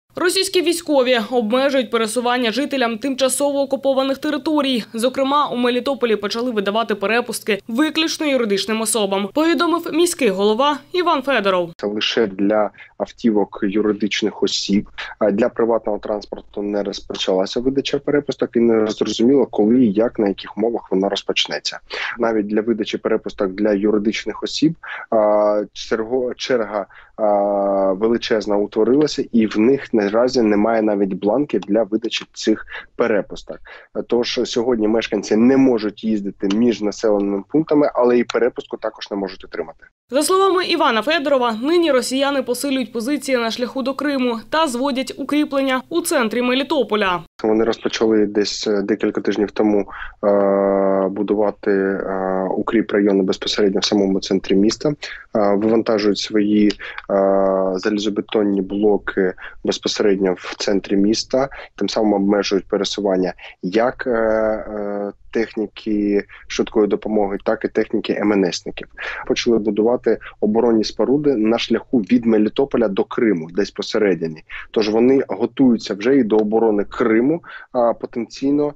Російські військові обмежують пересування жителям тимчасово окупованих територій. Зокрема, у Мелітополі почали видавати перепустки виключно юридичним особам, повідомив міський голова Іван Федоров. Це лише для автівок юридичних осіб, а для приватного транспорту не розпочалася видача перепусток і не зрозуміло, коли і як, на яких умовах вона розпочнеться. Навіть для видачі перепусток для юридичних осіб черга величезна утворилася, і в них наразі немає навіть бланків для видачі цих перепусток. Тож сьогодні мешканці не можуть їздити між населеними пунктами, але і перепустку також не можуть отримати. За словами Івана Федорова, нині росіяни посилюють позиції на шляху до Криму та зводять укріплення у центрі Мелітополя. Вони розпочали десь декілька тижнів тому будувати укріп району безпосередньо в самому центрі міста, вивантажують свої залізобетонні блоки безпосередньо в центрі міста, тим самим обмежують пересування як техніки швидкої допомоги, так і техніки МНСників. Почали будувати оборонні споруди на шляху від Мелітополя до Криму, десь посередині. Тож вони готуються вже і до оборони Криму, потенційно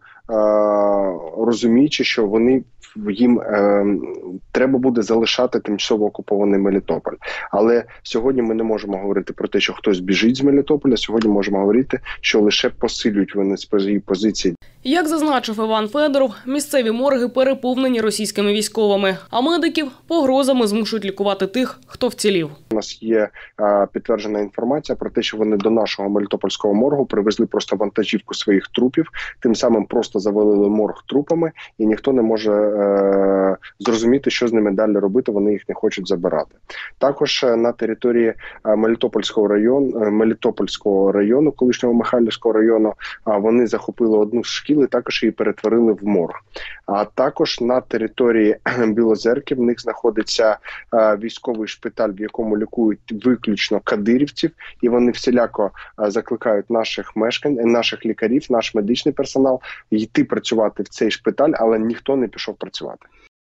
розуміючи, що їм треба буде залишати тимчасово окупований Мелітополь. Але сьогодні ми не можемо говорити про те, що хтось біжить з Мелітополя, сьогодні можемо говорити, що лише посилюють вони свої позиції. Як зазначив Іван Федоров, місцеві морги переповнені російськими військовими, а медиків погрозами змушують лікувати тих, хто вцілів. У нас є підтверджена інформація про те, що вони до нашого Мелітопольського моргу привезли просто вантажівку своїх трупів, тим самим просто завалили морг трупами, і ніхто не може зрозуміти, що з ними далі робити, вони їх не хочуть забирати. Також на території Мелітопольського району, колишнього Михайлівського району, вони захопили одну з шкіл і також її перетворили в морг. А також на території Білозерки в них знаходиться військовий шпиталь, в якому лікують виключно кадирівців, і вони всіляко закликають наших лікарів, наш медичний персонал йти працювати в цей шпиталь, але ніхто не пішов працювати.